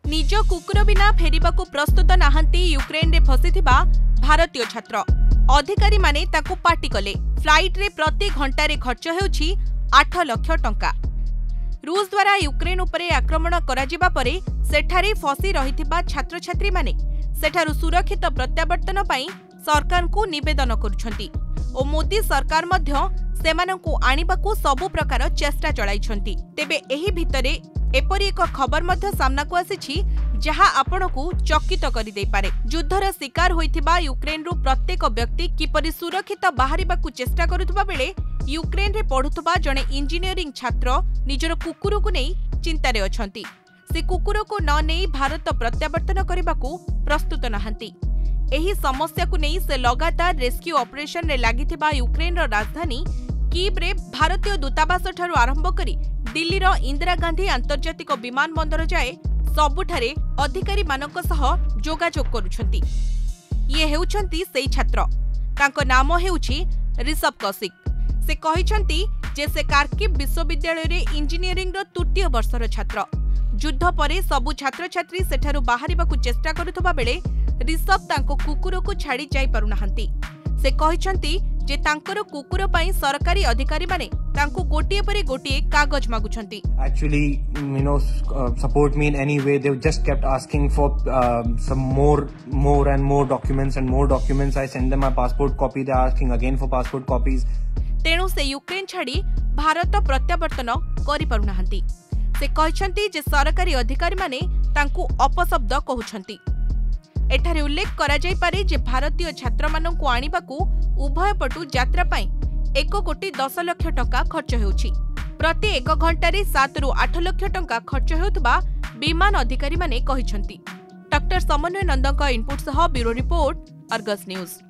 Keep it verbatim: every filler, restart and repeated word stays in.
निज कुकुर बिना फेरिबाकू प्रस्तुत नाहांती यूक्रेन रे फसिथिबा भारतीय छात्र। अधिकारी माने ताकू पार्टी कले। फ्लाइट रे प्रति घंटारे खर्च हेउछि आठ लाख टंका। रूस द्वारा यूक्रेन उपरे आक्रमण कराजिबा परे सेठारे फसी रहिथिबा छात्र छात्री माने सेठारु सुरक्षित प्रत्यावर्तन पई सरकार को निवेदन करुछंती ओ मोदी सरकार मध्य सेमानंकु आनिबाकू सबु प्रकार चेष्टा चलाइछंती। तेबे एही भितरे एपरि एक खबर मध्य सामना को आसीछि जहा आपणकू चकित करि देई पारे। युद्धर शिकार होइथिबा यूक्रेन रु प्रत्येक व्यक्ति किपरि सुरक्षित बाहरिबाकू चेष्टा करुथबा बेले यूक्रेन रे पढुथबा जणे इंजीनियरिंग छात्र निजर कुकुर को नै चिंतारे अछंती। से कुकुर को न नै भारत प्रत्यावर्तन करिबाकू प्रस्तुत नाहंती। एही समस्या को नै से लगातार रेस्क्यू ऑपरेशन रे लागिथिबा यूक्रेन रो राजधानी कीव रे भारतीय दूतावास ठारू आरंभ करी दिल्ली रो इंदिरा गांधी अंतर्जातिक विमान बंदर जाए सबुठारे अधिकारी मानक सह जोगाजोग करुछंती। ये हेउछंती सेई छात्र। तांको नाम हेउछि ऋषभ कौशिक। से कहिछंती जे से कार्किव विश्वविद्यालय रे इंजीनियरिंग रो तृतीय वर्षर छात्र। युद्ध परे सबु छात्र छात्री सेठारु बाहरिबाकू चेष्टा करुथबा बेले ऋषभ तांको कुकुर को छाड़ी जाई पारुनाहांती। से कहिछंती जे तांकर कुकुर पई सरकारी अधिकारी माने तांको गोटिए परे गोटिए कागज मागुछंती। Actually, you know, uh, support me in any way. They just kept asking for uh, some more, more and more documents and more documents. I send them my passport copy. They're asking again for passport copies. तेणु से Ukraine छाड़ी भारत प्रत्यावर्तन करि पारुनाहांती। से कहिछंती जे सरकारी अधिकारी माने तांको अपशब्द कहउछंती। एठारे उल्लेख करा जाई पारे जे भारतीय छात्र माननकु आनिबाकू उभय पटु यात्रा पई एक कोटी दस लाख टंका खर्च हेउछि। प्रति एक घंटारे सात रु आठ लाख टंका खर्च हेउतबा विमान अधिकारी माने कहिछंती। डॉक्टर समन्वय नंदक इनपुट सह ब्यूरो रिपोर्ट अर्गस न्यूज।